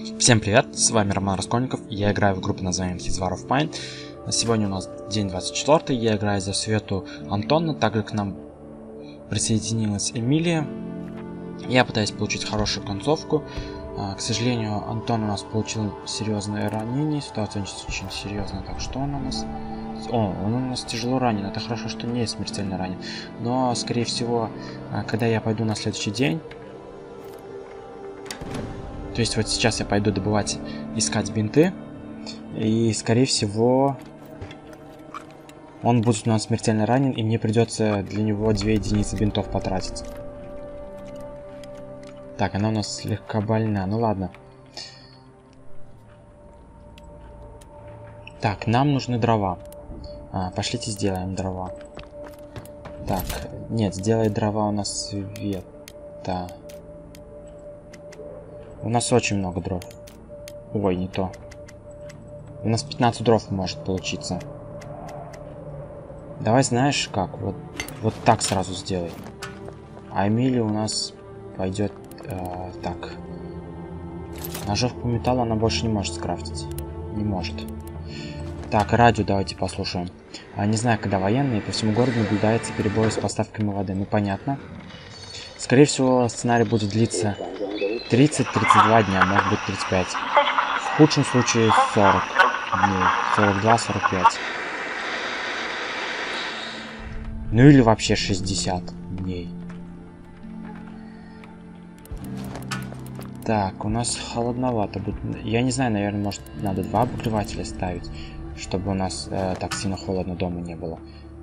Всем привет, с вами Роман Раскольников, я играю в группу названием His War of Mine. Сегодня у нас день 24, я играю за Свету Антона, также к нам присоединилась Эмилия. Я пытаюсь получить хорошую концовку. К сожалению, Антон у нас получил серьезное ранение, ситуация очень серьезная, так что он у нас... он у нас тяжело ранен, это хорошо, что не смертельно ранен. Но, скорее всего, когда я пойду на следующий день... То есть вот сейчас я пойду добывать, искать бинты. И, скорее всего, он будет у нас смертельно ранен, и мне придется для него 2 единицы бинтов потратить. Так, она у нас слегка больна. Ну ладно. Так, нам нужны дрова. Пошлите сделаем дрова. Так, нет, сделай дрова у нас Света. У нас очень много дров. Ой, не то. У нас 15 дров может получиться. Давай, знаешь как, вот так сразу сделай. А Эмилия у нас пойдет так. Ножовку по металлу она больше не может скрафтить. Не может. Так, радио давайте послушаем. Не знаю, когда военные, по всему городу наблюдается перебой с поставками воды. Ну, понятно. Скорее всего, сценарий будет длиться 30-32 дня, может быть 35. В худшем случае 40 дней. 42-45. Ну или вообще 60 дней. Так, у нас холодновато будет. Я не знаю, наверное, может надо 2 обогревателя ставить, чтобы у нас так сильно холодно дома не было.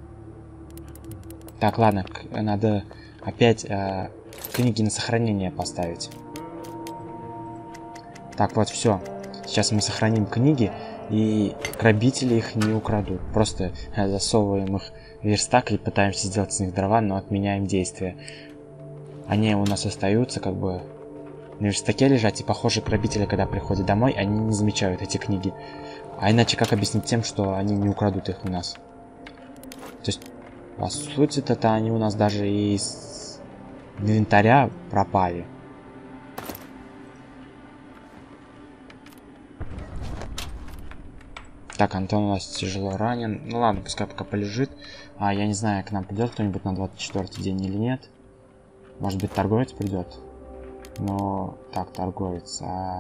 Так, ладно, надо опять книги на сохранение поставить. Так, вот, все. Сейчас мы сохраним книги, и грабители их не украдут. Просто засовываем их в верстак и пытаемся сделать с них дрова, но отменяем действия. Они у нас остаются как бы на верстаке лежать, и, похоже, грабители, когда приходят домой, они не замечают эти книги. А иначе как объяснить тем, что они не украдут их у нас? То есть, по сути, это они у нас даже из инвентаря пропали. Так, Антон у нас тяжело ранен. Ну ладно, пускай пока полежит. Я не знаю, к нам придет кто-нибудь на 24-й день или нет. Может быть, торговец придет. Но так, торговец.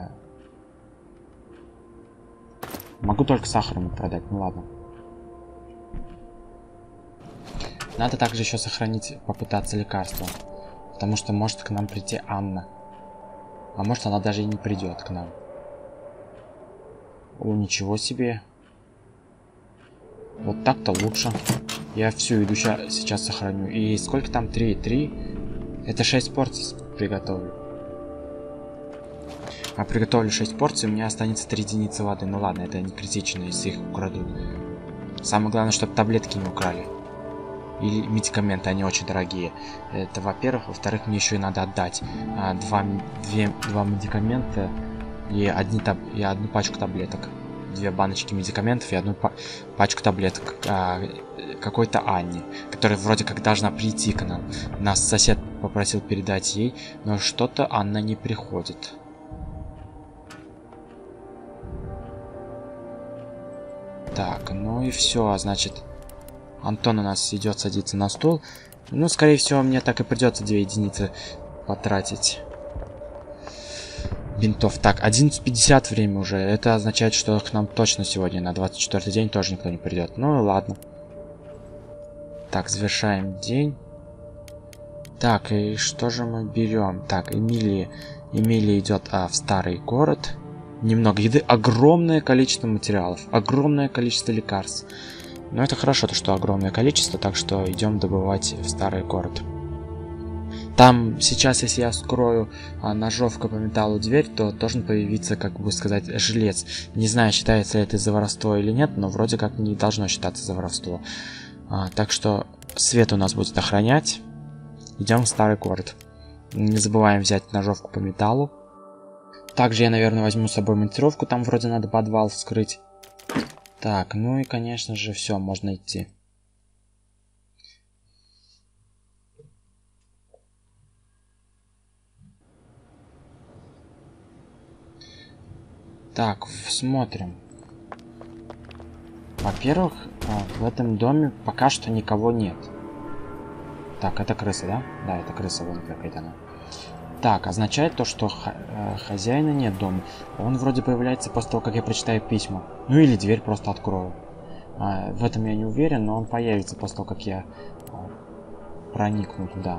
Могу только сахар ему продать, ну ладно. Надо также еще сохранить, попытаться лекарства. Потому что может к нам прийти Анна. А может она даже и не придет к нам. О, ничего себе. Вот так-то лучше. Я всю еду сейчас сохраню. И сколько там? 3? 3? Это 6 порций приготовлю. Приготовлю 6 порций, у меня останется 3 единицы воды. Ну ладно, это не критично, если их украдут. Самое главное, чтобы таблетки не украли. Или медикаменты, они очень дорогие. Это во-первых. Во-вторых, мне еще и надо отдать 2 медикамента и одну пачку таблеток. 2 баночки медикаментов и одну пачку таблеток какой-то Анне, которая вроде как должна прийти к нам. Нас сосед попросил передать ей, но что-то Анна не приходит. Так, ну и все, значит, Антон у нас идет садиться на стул. Ну, скорее всего, мне так и придется 2 единицы потратить бинтов. Так, 11:50 время уже. Это означает, что к нам точно сегодня на 24-й день тоже никто не придет. Ну, ладно. Так, завершаем день. Так, и что же мы берем? Так, Эмилия идет в старый город. Немного еды, огромное количество материалов, огромное количество лекарств. Но это хорошо, то что огромное количество, так что идем добывать в старый город. Там сейчас, если я скрою ножовка по металлу дверь, то должен появиться, как бы сказать, жилец. Не знаю, считается ли это за воровство или нет, но вроде как не должно считаться за воровство. Так что Свет у нас будет охранять. Идем в старый город. Не забываем взять ножовку по металлу. Также я, наверное, возьму с собой монтировку, там вроде надо подвал вскрыть. Так, ну и, конечно же, все, можно идти. Так, смотрим. Во-первых, в этом доме пока что никого нет. Так, это крыса, да? Да, это крыса, вон какая-то она. Так, означает то, что хозяина нет дома. Он вроде появляется после того, как я прочитаю письма. Ну или дверь просто открою. В этом я не уверен, но он появится после того, как я проникну туда.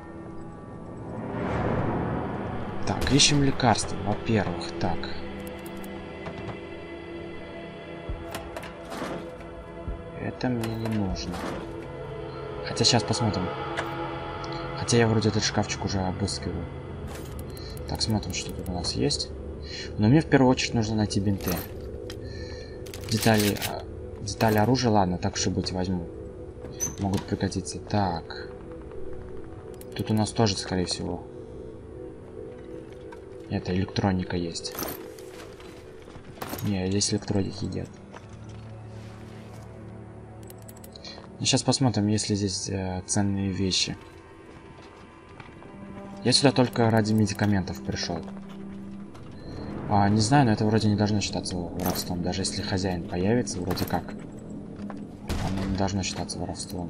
Так, ищем лекарства, во-первых. Так. Это мне не нужно. Хотя сейчас посмотрим. Хотя я вроде этот шкафчик уже обыскиваю. Так, смотрим, что тут у нас есть. Но мне в первую очередь нужно найти бинты. Детали оружия, ладно, так уж и быть, возьму. Могут пригодиться. Так. Тут у нас тоже, скорее всего. Это электроника есть. Не, здесь электроники нет. Сейчас посмотрим, есть ли здесь ценные вещи. Я сюда только ради медикаментов пришел. Не знаю, но это вроде не должно считаться воровством. Даже если хозяин появится, вроде как. Оно не должно считаться воровством.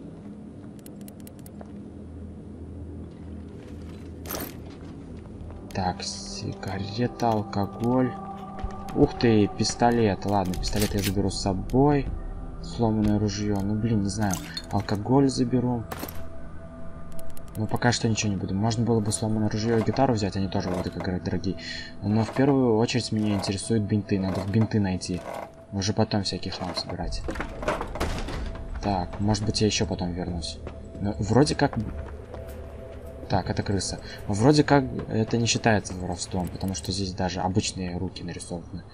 Так, сигарета, алкоголь. Ух ты, пистолет. Ладно, пистолет я заберу с собой. Сломанное ружье. Ну, блин, не знаю. Алкоголь заберу. Но пока что ничего не буду. Можно было бы сломанное ружье и гитару взять, они тоже вроде как дорогие. Но в первую очередь меня интересуют бинты. Надо бинты найти. Уже потом всякий хлам собирать. Так, может быть я еще потом вернусь. Но вроде как... Так, это крыса. Вроде как это не считается воровством, потому что здесь даже обычные руки нарисованы.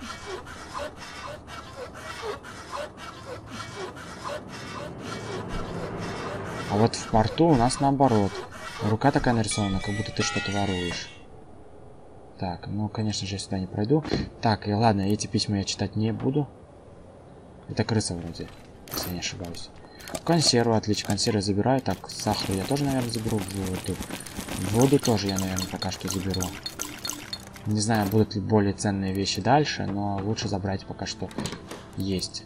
А вот в порту у нас наоборот. Рука такая нарисована, как будто ты что-то воруешь. Так, ну, конечно же, я сюда не пройду. Так, и ладно, эти письма я читать не буду. Это крыса вроде, если я не ошибаюсь. Консерву, отлично, консервы забираю. Так, сахар я тоже, наверное, заберу. Воду тоже я, наверное, пока что заберу. Не знаю, будут ли более ценные вещи дальше, но лучше забрать пока что есть.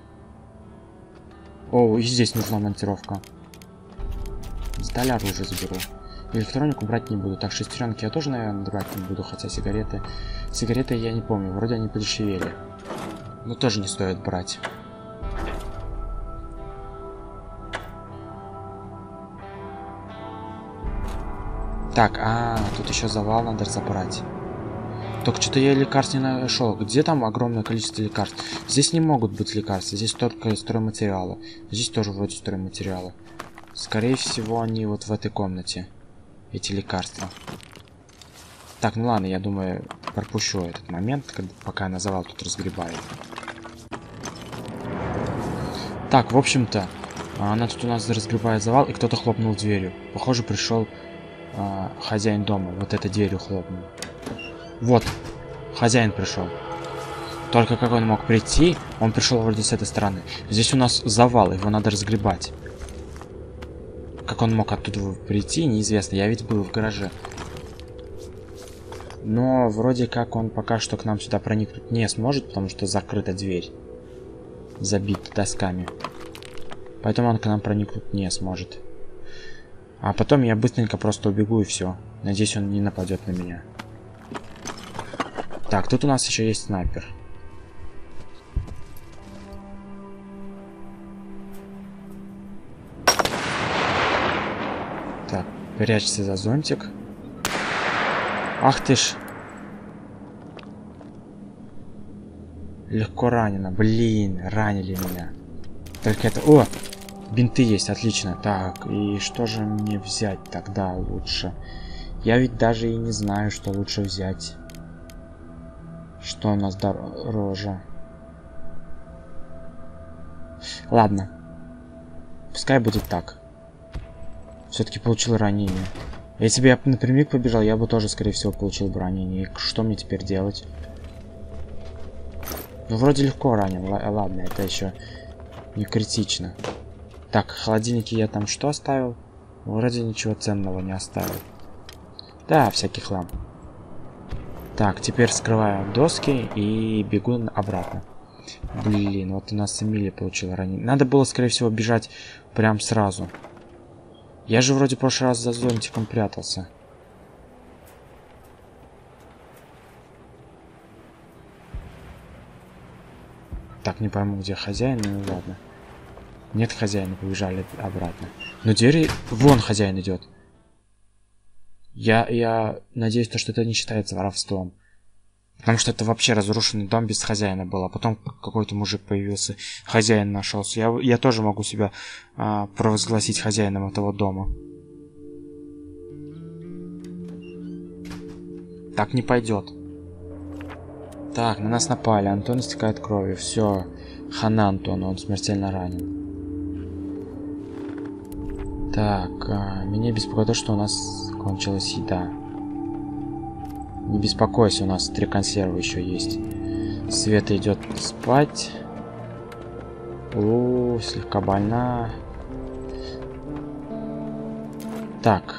О, и здесь нужна монтировка. Детали оружия заберу. Электронику брать не буду. Так, шестеренки я тоже, наверное, брать не буду. Хотя сигареты... Сигареты я не помню. Вроде они подешевели. Но тоже не стоит брать. Так, тут еще завал надо разобрать. Только что-то я лекарств не нашел. Где там огромное количество лекарств? Здесь не могут быть лекарства. Здесь только стройматериалы. Здесь тоже вроде стройматериалы. Скорее всего, они вот в этой комнате. Эти лекарства. Так, ну ладно, я думаю, пропущу этот момент, пока она завал тут разгребает. Так, в общем-то, она тут у нас разгребает завал, и кто-то хлопнул дверью. Похоже, пришел хозяин дома. Вот этой дверью хлопнул. Вот, хозяин пришел. Только как он мог прийти, он пришел вроде с этой стороны. Здесь у нас завал, его надо разгребать. Как он мог оттуда прийти, неизвестно. Я ведь был в гараже. Но вроде как он пока что к нам сюда проникнуть не сможет, потому что закрыта дверь. Забита досками. Поэтому он к нам проникнуть не сможет. А потом я быстренько просто убегу и все. Надеюсь, он не нападет на меня. Так, тут у нас еще есть снайпер. Так, прячься за зонтик. Ах ты ж. Легко ранено. Блин, ранили меня. Только это... О! Бинты есть, отлично. Так, и что же мне взять тогда лучше? Я ведь даже и не знаю, что лучше взять. Что у нас дороже? Ладно. Пускай будет так. Все-таки получил ранение. Если бы я напрямик побежал, я бы тоже, скорее всего, получил бы ранение. И что мне теперь делать? Ну, вроде легко ранен. Ладно, это еще не критично. Так, в холодильнике я там что оставил? Вроде ничего ценного не оставил. Да, всякий хлам. Так, теперь скрываю доски и бегу обратно. Блин, вот у нас Эмилия получила ранение. Надо было, скорее всего, бежать прям сразу. Я же вроде в прошлый раз за зонтиком прятался. Так, не пойму, где хозяин, ну ладно. Нет хозяина, побежали обратно. Но двери... Вон хозяин идет. Я надеюсь, что это не считается воровством. Потому что это вообще разрушенный дом без хозяина был. А потом какой-то мужик появился, хозяин нашелся. Я тоже могу себя провозгласить хозяином этого дома. Так не пойдет. Так, на нас напали. Антон истекает кровью. Все. Хана Антону, он смертельно ранен. Так, меня беспокоит то, что у нас кончилась еда. Не беспокойся, у нас 3 консервы еще есть. Света идет спать. О, слегка больна. Так.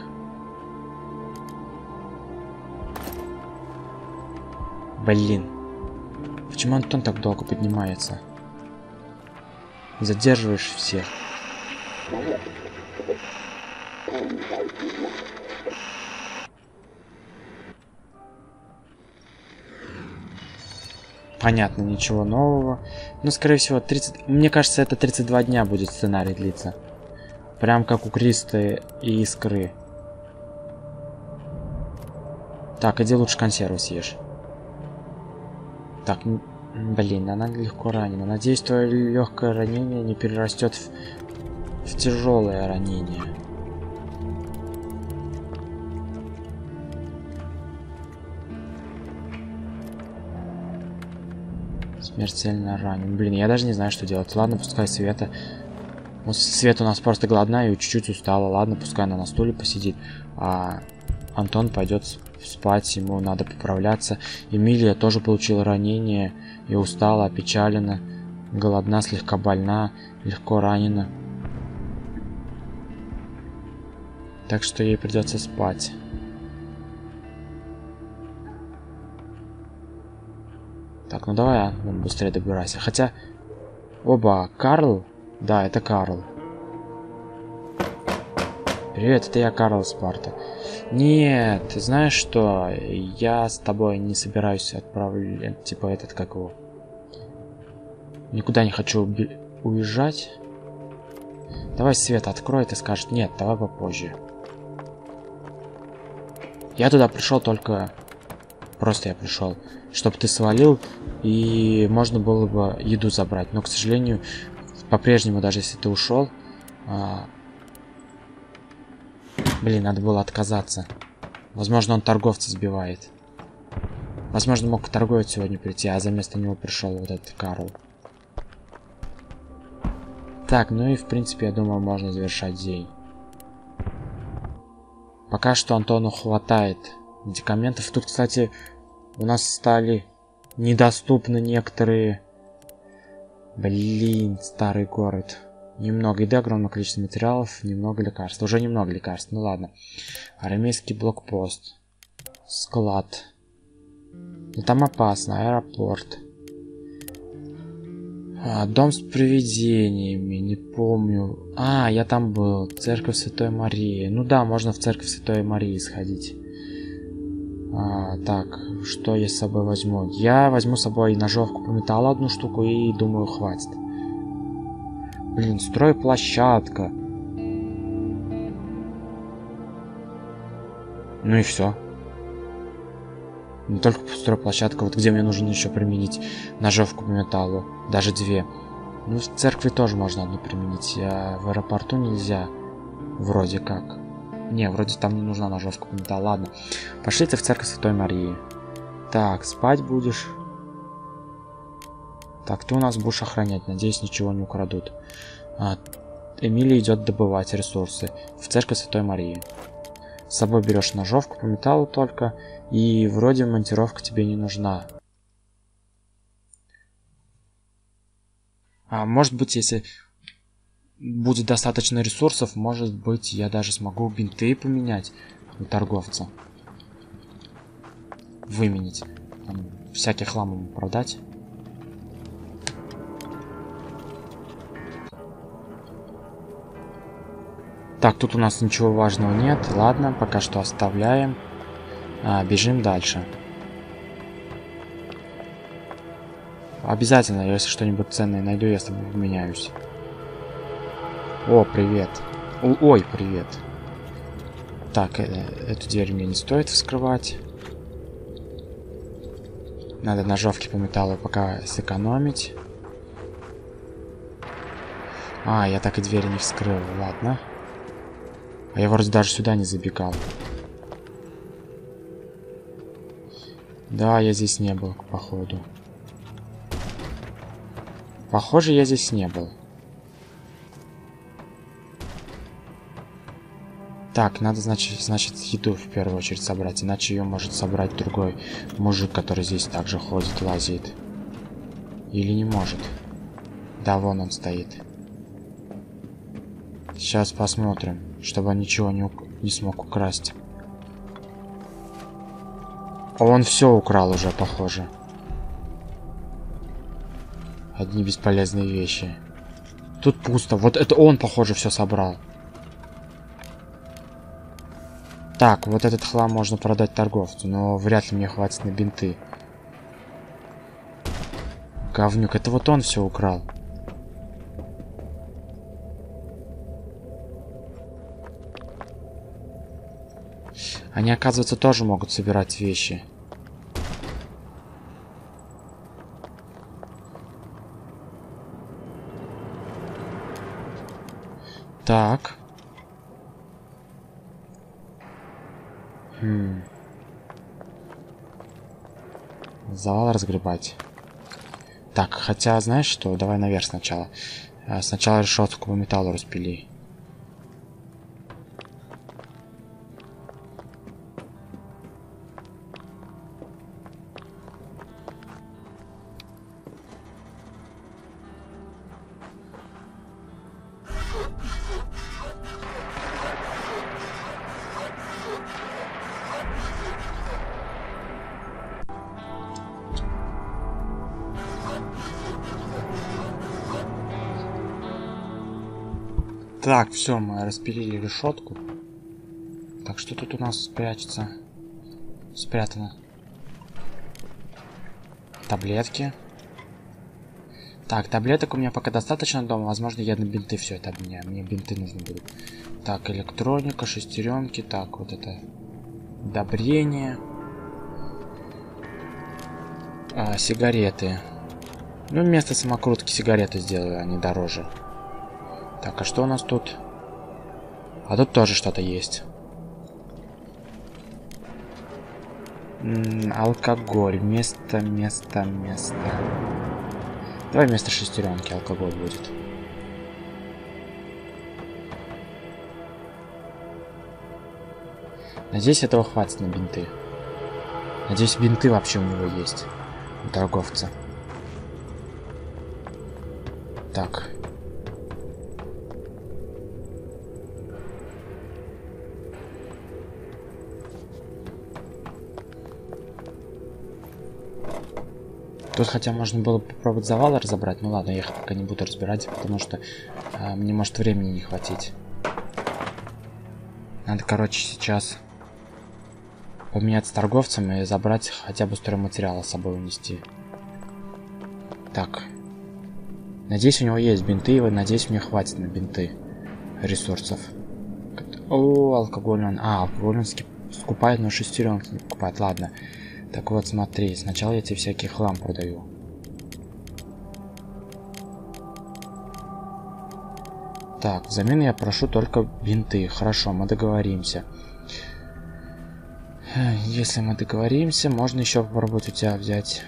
Блин. Почему Антон так долго поднимается? Задерживаешь всех. Понятно, ничего нового. Но, скорее всего, 30... Мне кажется, это 32 дня будет сценарий длиться. Прям как у Криста и Искры. Так, иди лучше консерву съешь. Так, блин, она легко ранена. Надеюсь, твое легкое ранение не перерастет в тяжелое ранение. Смертельно ранен. Блин, я даже не знаю, что делать. Ладно, пускай Света... Вот Света у нас просто голодная и чуть-чуть устала. Ладно, пускай она на стуле посидит. А Антон пойдет спать, ему надо поправляться. Эмилия тоже получила ранение и устала, опечалена. Голодна, слегка больна, легко ранена. Так что ей придется спать. Так, ну давай, быстрее добирайся. Хотя... Оба, Карл? Да, это Карл. Привет, это я, Карл Спарта. Нет, ты знаешь что? Я с тобой не собираюсь отправлять, типа этот, как его... Никуда не хочу уезжать. Давай Света откроет и скажет, нет, давай попозже. Я туда пришел только... Просто я пришел, чтобы ты свалил, и можно было бы еду забрать. Но, к сожалению, по-прежнему, даже если ты ушел... Блин, надо было отказаться. Возможно, он торговца сбивает. Возможно, мог торговец сегодня прийти, а за место него пришел вот этот Карл. Так, ну и в принципе, я думаю, можно завершать день. Пока что Антону хватает медикаментов. Тут, кстати, у нас стали недоступны некоторые... Блин, старый город. Немного еды, огромное количество материалов, немного лекарств. Уже немного лекарств, ну ладно. Армейский блокпост. Склад. Но там опасно, аэропорт. Дом с привидениями, не помню. Я там был. Церковь Святой Марии. Ну да, можно в церковь Святой Марии сходить. Так, что я с собой возьму? Я возьму с собой ножовку по металлу, одну штуку, и думаю, хватит. Блин, стройплощадка. Ну и все. Не только стройплощадка, вот где мне нужно еще применить ножовку по металлу. Даже 2. Ну, в церкви тоже можно одну применить, а в аэропорту нельзя. Вроде как. Не, вроде там не нужна ножовка по металлу. Ладно. Пошли ты в церковь Святой Марии. Так, спать будешь. Так, ты у нас будешь охранять. Надеюсь, ничего не украдут. Эмилия идет добывать ресурсы в церковь Святой Марии. С собой берешь ножовку по металлу только. И вроде монтировка тебе не нужна. Может быть, если будет достаточно ресурсов, может быть, я даже смогу бинты поменять у торговца. выменить. Там, всякий хлам ему продать. Так, тут у нас ничего важного нет. Ладно, пока что оставляем. Бежим дальше. Обязательно, если что-нибудь ценное найду, я с тобой поменяюсь. О, привет. Ой, привет. Так, эту дверь мне не стоит вскрывать. Надо ножовки по металлу пока сэкономить. Я так и двери не вскрыл. Ладно. А я вроде даже сюда не забегал. Да, я здесь не был, походу. Похоже, я здесь не был. Так, надо, значит, еду в первую очередь собрать, иначе ее может собрать другой мужик, который здесь также ходит, лазит. Или не может. Да, вон он стоит. Сейчас посмотрим, чтобы он ничего не смог украсть. Он все украл уже, похоже. Одни бесполезные вещи. Тут пусто. Вот это он, похоже, все собрал. Так, вот этот хлам можно продать торговцу, но вряд ли мне хватит на бинты. Говнюк, это вот он все украл. Они, оказывается, тоже могут собирать вещи. Так. Завал разгребать. Так, хотя, знаешь что? Давай наверх сначала. Сначала решетку по металлу распили. Так, все, мы распилили решетку. Так, что тут у нас спрячется? Спрятано. Таблетки. Так, таблеток у меня пока достаточно дома. Возможно, я на бинты все это обменяю. Мне бинты нужны будут. Так, электроника, шестеренки. Так, вот это. Удобрение. Сигареты. Ну, вместо самокрутки сигареты сделаю, они дороже. Так, а что у нас тут? А тут тоже что-то есть. Алкоголь. Место. Давай вместо шестеренки алкоголь будет. Надеюсь, этого хватит на бинты. Надеюсь, бинты вообще у него есть. У торговца. Так. Тут хотя можно было попробовать завалы разобрать. Ну ладно, я их пока не буду разбирать, потому что мне может времени не хватить. Надо, короче, сейчас поменяться с торговцем и забрать хотя бы стройматериалы с собой унести. Так. Надеюсь, у него есть бинты, и надеюсь, мне хватит на бинты ресурсов. О, алкоголь он... алкоголь он скупает, но шестеренки не покупает. Ладно. Так вот, смотри, сначала я тебе всякий хлам продаю. Так, взамен я прошу только бинты. Хорошо, мы договоримся. Если мы договоримся, можно еще попробовать у тебя взять.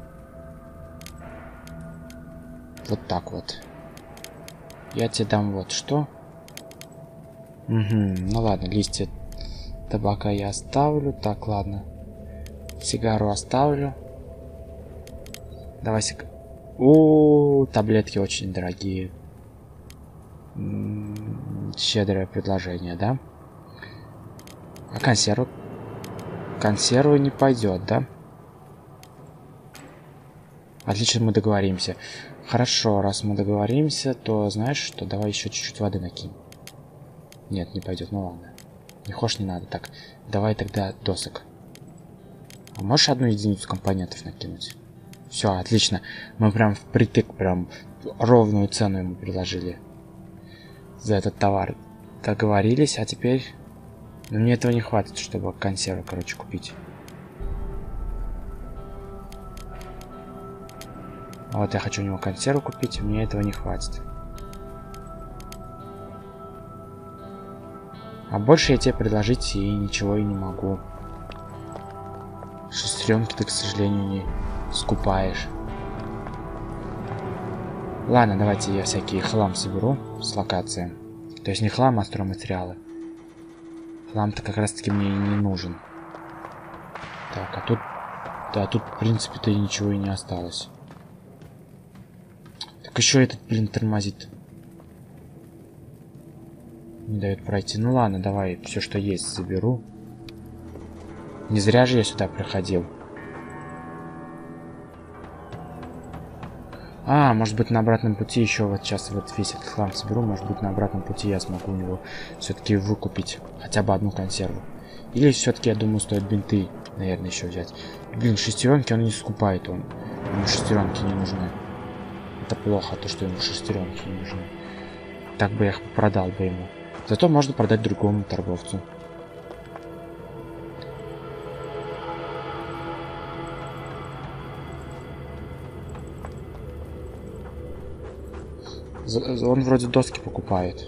Вот так вот. Я тебе дам вот что. Угу, ну ладно, листья табака я оставлю. Так, ладно. Сигару оставлю. Давай таблетки очень дорогие. Щедрое предложение, да? А консервы? Консервы не пойдет, да? Отлично, мы договоримся. Хорошо, раз мы договоримся, то знаешь что? Давай еще чуть-чуть воды накинь. Нет, не пойдет, ну ладно. Не хочешь, не надо. Так, давай тогда досок. А можешь одну единицу компонентов накинуть? Все, отлично. Мы прям впритык, прям ровную цену ему предложили за этот товар. Договорились, а теперь... Но мне этого не хватит, чтобы консервы, короче, купить. Вот я хочу у него консерву купить, мне этого не хватит. А больше я тебе предложить и ничего и не могу. Шестеренки ты, к сожалению, не скупаешь. Ладно, давайте я всякий хлам соберу с локации. То есть не хлам, а стройматериалы. Хлам-то как раз таки мне и не нужен. Так, а тут... Да, тут в принципе-то и ничего и не осталось. Так еще этот, блин, тормозит. Не дает пройти. Ну ладно, давай все, что есть, заберу. Не зря же я сюда приходил. А, может быть на обратном пути еще вот сейчас вот весь этот хлам соберу. Может быть на обратном пути я смогу у него все-таки выкупить хотя бы одну консерву. Или все-таки, я думаю, стоит бинты, наверное, еще взять. Блин, шестеренки он не скупает, ему шестеренки не нужны. Это плохо, то что ему шестеренки не нужны. Так бы я их продал бы ему. Зато можно продать другому торговцу. Он вроде доски покупает.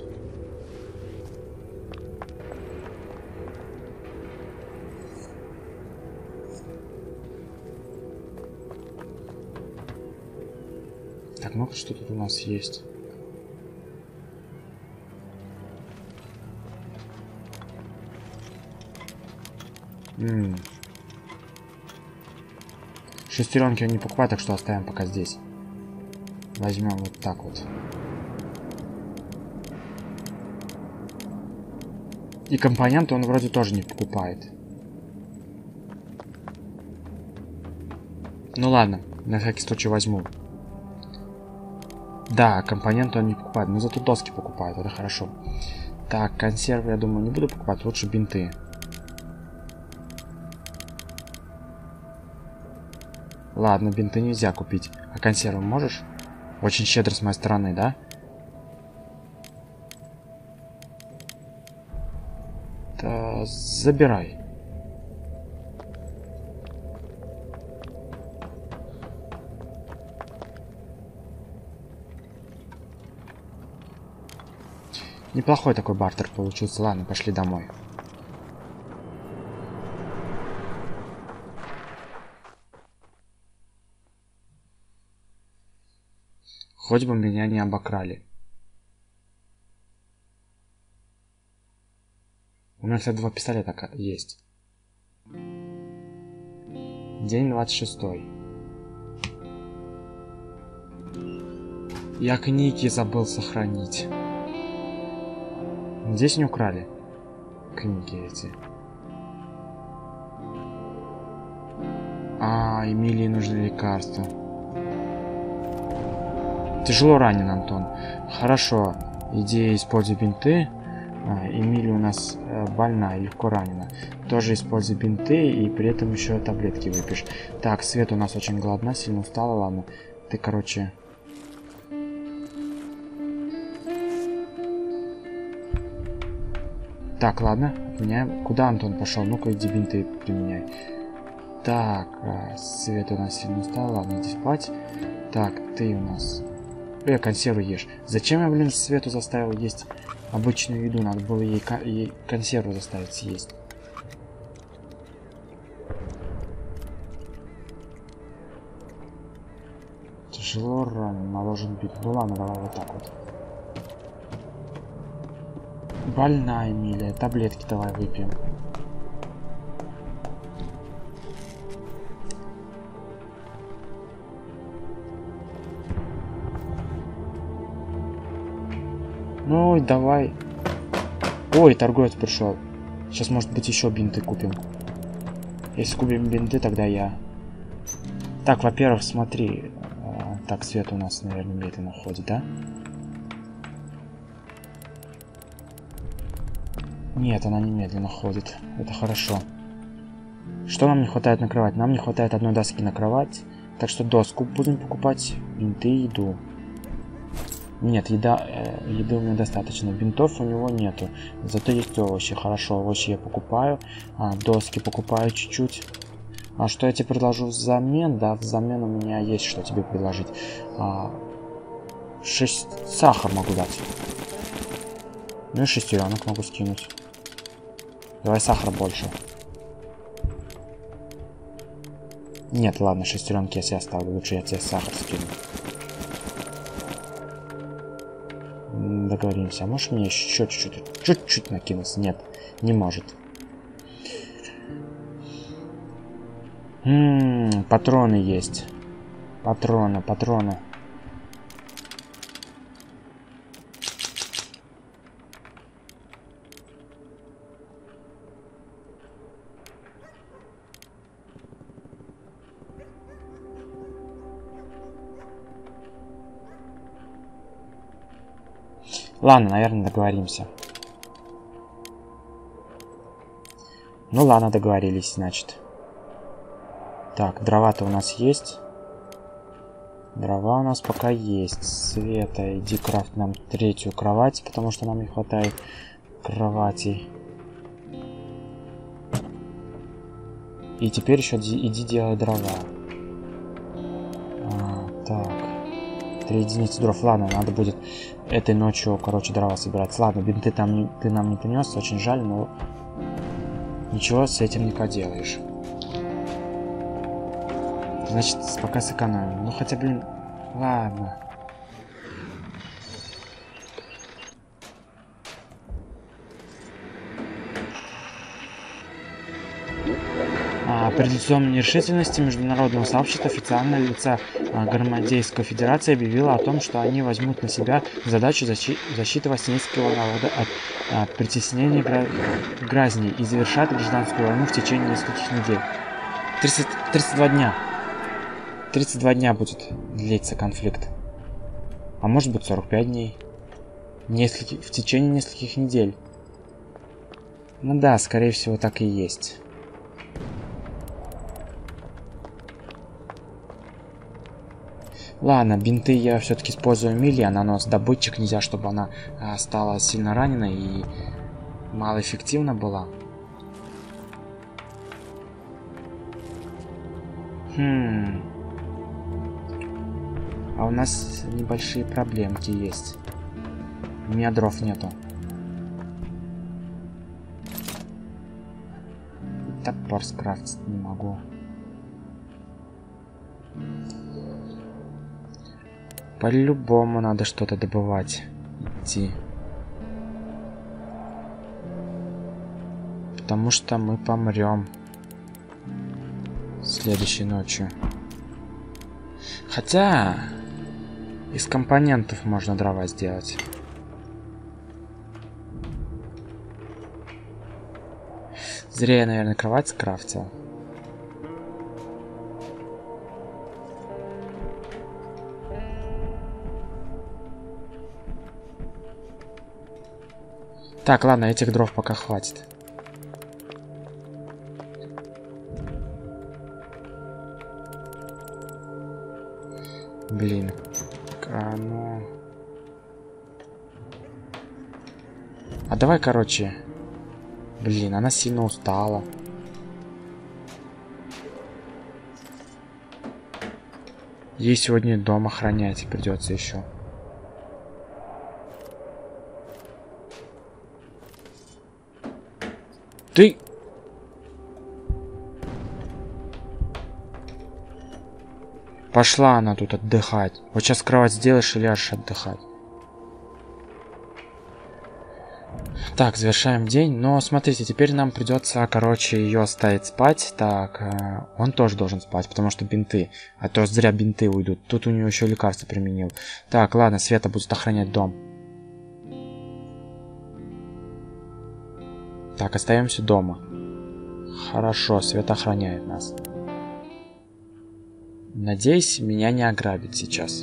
Так, ну-ка, что тут у нас есть? Шестеренки он не покупает, так что оставим пока здесь. Возьмем вот так вот. И компоненты он вроде тоже не покупает. Ну ладно, на всякий случай возьму. Да, компоненты он не покупает, но зато доски покупает, это хорошо. Так, консервы, я думаю, не буду покупать, лучше бинты. Ладно, бинты нельзя купить. А консервы можешь? Очень щедро с моей стороны, да? Да, забирай. Неплохой такой бартер получился. Ладно, пошли домой. Хоть бы меня не обокрали. У меня, кстати, 2 пистолета есть. День 26. Я книги забыл сохранить. Здесь не украли книги эти. А, Эмилии нужны лекарства. Тяжело ранен, Антон. Хорошо. Иди используй бинты. Эмилия у нас больна, легко ранена. Тоже используй бинты и при этом еще таблетки выпьешь. Так, Свет у нас очень голодна, сильно устала, ладно. Ты, короче... Так, ладно, отменяем. Куда Антон пошел? Ну-ка, иди бинты применяй. Так, Свет у нас сильно устала, ладно, иди спать. Так, ты у нас... консервы ешь. Зачем я, блин, Свету заставил есть обычную еду? Надо было ей консерву заставить съесть. Тяжело ранен, наложен бит. Ну ладно, давай вот так вот. Больная Эмилия. Таблетки давай выпьем. Ну, давай. Ой, торговец пришел. Сейчас, может быть, еще бинты купим. Если купим бинты, тогда я... Так, во-первых, смотри. Так, Света у нас, наверное, медленно ходит, да? Нет, она не медленно ходит. Это хорошо. Что нам не хватает на кровать? Нам не хватает одной доски на кровать. Так что доску будем покупать. Бинты и еду. Нет, еды у меня достаточно. Бинтов у него нету. Зато есть овощи. Хорошо, овощи я покупаю. Доски покупаю чуть-чуть. А что я тебе предложу взамен? Да, взамен у меня есть что тебе предложить. 6 сахар могу дать. Ну и шестеренок могу скинуть. Давай сахара больше. Нет, ладно, шестеренки я себе оставлю. Лучше я тебе сахар скину. Договоримся. А можешь мне еще чуть-чуть накинуться? Нет, не может. Патроны есть. Патроны. Ладно, наверное, договоримся. Ну ладно, договорились, значит. Так, дрова-то у нас есть. Дрова у нас пока есть. Света, иди крафт нам 3-ю кровать, потому что нам не хватает кроватей. И теперь еще иди делай дрова. Так. 3 единицы дров. Ладно, надо будет этой ночью, короче, дрова собирать. Ладно, бинты ты нам не принес, очень жаль, но ничего с этим не поделаешь. Значит, пока сэкономим. Ну хотя, блин, ладно. При лицом нерешительности международного сообщества официальное лицо Гармадейской Федерации объявило о том, что они возьмут на себя задачу защиты Востинского народа от притеснения гразней и завершат гражданскую войну в течение нескольких недель. 32 дня. 32 дня будет длиться конфликт. А может быть 45 дней. В течение нескольких недель. Ну да, скорее всего так и есть. Ладно, бинты я все-таки использую Мили, она у нас добытчик, нельзя, чтобы она стала сильно ранена и малоэффективна была. А у нас небольшие проблемки есть. У меня дров нету. Топор скрафтить не могу. По-любому надо что-то добывать. Идти. Потому что мы помрем следующей ночью. Хотя из компонентов можно дрова сделать. Зря я, наверное, кровать скрафтил. Так, ладно, этих дров пока хватит. Блин. Ну... А давай, короче... Блин, она сильно устала. Ей сегодня дом охранять придется еще. Ты... Пошла она тут отдыхать. Вот сейчас кровать сделаешь и ляжешь отдыхать. Так, завершаем день. Но смотрите, теперь нам придется, короче, ее оставить спать. Так, он тоже должен спать, потому что бинты. А то зря бинты уйдут. Тут у нее еще лекарство применил. Так, ладно, Света будет охранять дом. Так, остаемся дома. Хорошо, Света охраняет нас. Надеюсь, меня не ограбят сейчас.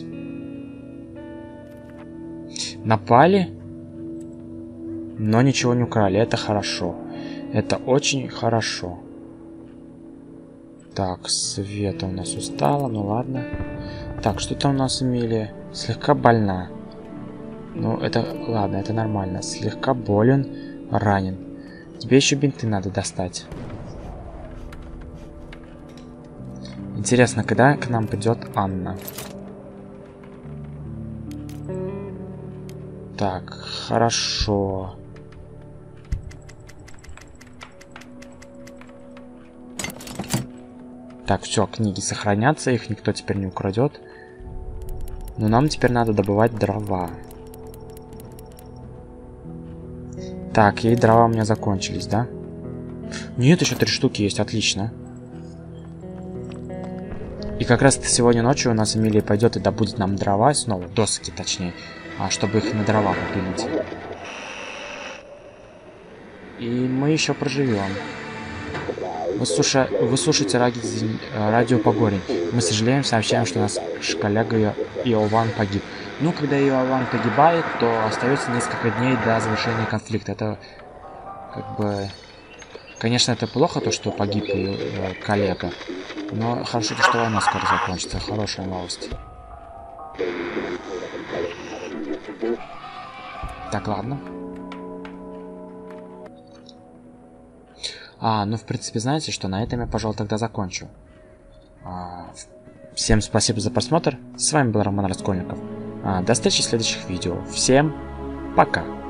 Напали, но ничего не украли. Это хорошо. Это очень хорошо. Так, Света у нас устала, ну ладно. Так, что там у нас Эмилия? Слегка больна. Ну, это... Ладно, это нормально. Слегка болен, ранен. Тебе еще бинты надо достать. Интересно, когда к нам придет Анна? Так, хорошо. Так, все, книги сохранятся, их никто теперь не украдет. Но нам теперь надо добывать дрова. Так, и дрова у меня закончились, да? Нет, еще 3 штуки есть, отлично. И как раз сегодня ночью у нас Эмилия пойдет и добудет нам дрова снова, доски точнее, чтобы их на дрова попилить. И мы еще проживем. Вы слушаете радио Погорень. Мы сожалеем, сообщаем, что у нас коллега Иован погиб. Ну, когда Иован погибает, то остается несколько дней до завершения конфликта. Это как бы... Конечно, это плохо, то, что погиб коллега. Но хорошо, что война скоро закончится. Хорошая новость. Так, ладно. Ну, в принципе, знаете, что на этом я, пожалуй, тогда закончу. Всем спасибо за просмотр. С вами был Роман Раскольников. До встречи в следующих видео. Всем пока.